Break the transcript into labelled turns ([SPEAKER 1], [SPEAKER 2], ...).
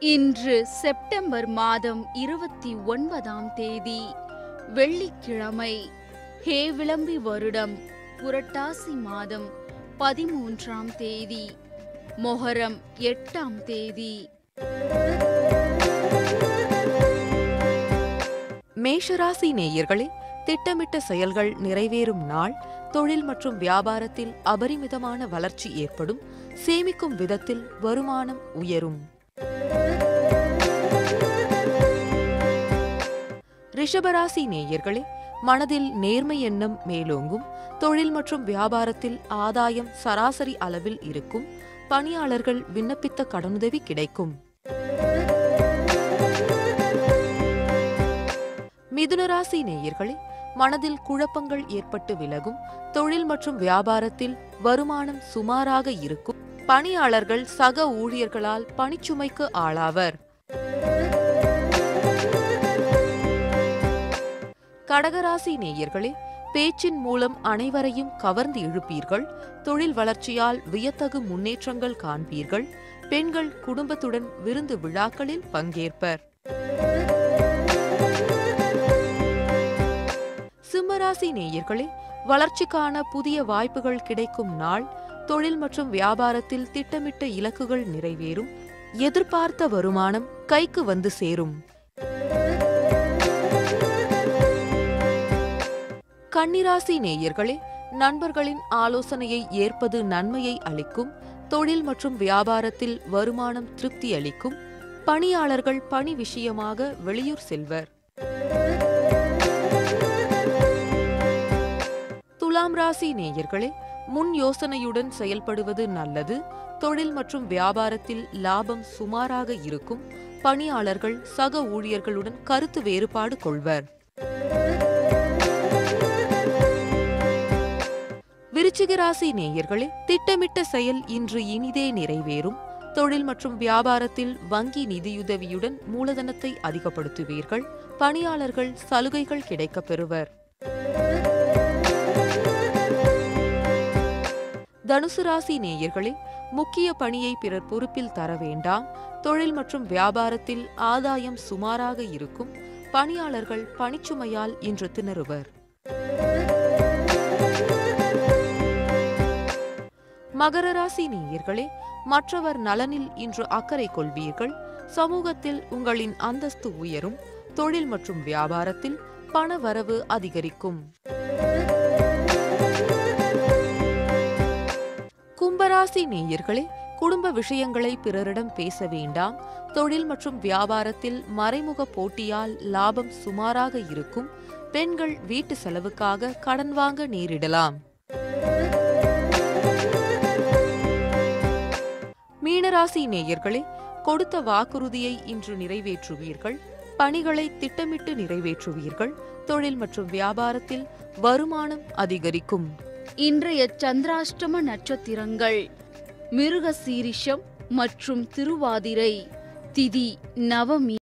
[SPEAKER 1] இன்று செப்டம்பர் மாதம் 29ஆம் தேதி வெள்ளிக்கிழமை. ஹே விளம்பி வருடம் புரட்டாசி மாதம் 13ஆம் தேதி மொஹரம் 8ஆம் தேதி.
[SPEAKER 2] மேஷராசி நேயர்களே, திட்டமிட்ட செயல்கள் நிறைவேறும் நாள். தொழில் மற்றும் வியாபாரத்தில் அபரிமிதமான வளர்ச்சி ஏற்படும். சேமிக்கும் விதத்தில் வருமானம் உயரும். ரிஷபராசி நேயர்களே, மனதில் நேர்மை எண்ணம் மேலோங்கும். தொழில் மற்றும் வியாபாரத்தில் ஆதாயம் சராசரி அளவில் இருக்கும். பணியாளர்கள் விண்ணப்பித்த கடனுதவி கிடைக்கும். மிதுனராசி நேயர்களே, மனதில் குழப்பங்கள் ஏற்பட்டு விலகும். தொழில் மற்றும் வியாபாரத்தில் வருமானம் சுமாராக இருக்கும். பணியாளர்கள் சக ஊழியர்களால் பணிச்சுமைக்கு ஆளாவர். கடகராசி நேயர்களே, பேச்சின் மூலம் அனைவரையும் கவர்ந்து இழுப்பீர்கள். தொழில் வளர்ச்சியால் வியத்தகு முன்னேற்றங்கள் காண்பீர்கள். பெண்கள் குடும்பத்துடன் விருந்து விழாக்களில் பங்கேற்பர். சிம்மராசி நேயர்களே, வளர்ச்சிக்கான புதிய வாய்ப்புகள் கிடைக்கும் நாள். தொழில் மற்றும் வியாபாரத்தில் திட்டமிட்ட இலக்குகள் நிறைவேறும். எதிர்பார்த்த வருமானம் கைக்கு வந்து சேரும். கன்னிராசி நேயர்களே, நண்பர்களின் ஆலோசனையை ஏற்பது நன்மையை அளிக்கும். தொழில் மற்றும் வியாபாரத்தில் வருமானம் திருப்தி அளிக்கும். பணியாளர்கள் பணி விஷயமாக வெளியூர் செல்வர். துலாம் ராசி நேயர்களே, முன் யோசனையுடன் செயல்படுவது நல்லது. தொழில் மற்றும் வியாபாரத்தில் லாபம் சுமாராக இருக்கும். பணியாளர்கள் சக ஊழியர்களுடன் கருத்து வேறுபாடு கொள்வர். விருச்சிக ராசி நேயர்களே, திட்டமிட்ட செயல் இன்று இனிதே நிறைவேறும். தொழில் மற்றும் வியாபாரத்தில் வங்கி நிதியுதவியுடன் மூலதனத்தை அதிகப்படுத்துவீர்கள். பணியாளர்கள் சலுகைகள் கிடைக்கப் பெறுவர். தனுசு ராசி நேயர்களே, முக்கிய பணியை பிறர் பொறுப்பில் தர வேண்டாம். தொழில் மற்றும் வியாபாரத்தில் ஆதாயம் சுமாராக இருக்கும். பணியாளர்கள் பணிச்சுமையால் இன்று திணறுவர். மகர ராசி நேயர்களே, மற்றவர் நலனில் இன்று அக்கறை கொள்வீர்கள். சமூகத்தில் உங்களின் அந்தஸ்து உயரும். தொழில் மற்றும் வியாபாரத்தில் பண வரவு அதிகரிக்கும். கும்பராசி நேயர்களே, குடும்ப விஷயங்களை பிறரிடம் பேச வேண்டாம். தொழில் மற்றும் வியாபாரத்தில் மறைமுக போட்டியால் லாபம் சுமாராக இருக்கும். பெண்கள் வீட்டு செலவுக்காக கடன் வாங்க நேரிடலாம். மீனராசி நேயர்களே, கொடுத்த வாக்குறுதியை இன்று நிறைவேற்றுவீர்கள். பணிகளை திட்டமிட்டு நிறைவேற்றுவீர்கள். தொழில் மற்றும் வியாபாரத்தில் வருமானம் அதிகரிக்கும்.
[SPEAKER 1] இன்றைய சந்திராஷ்டம நட்சத்திரங்கள் மிருகசீரிஷம் மற்றும் திருவாதிரை. திதி நவமி.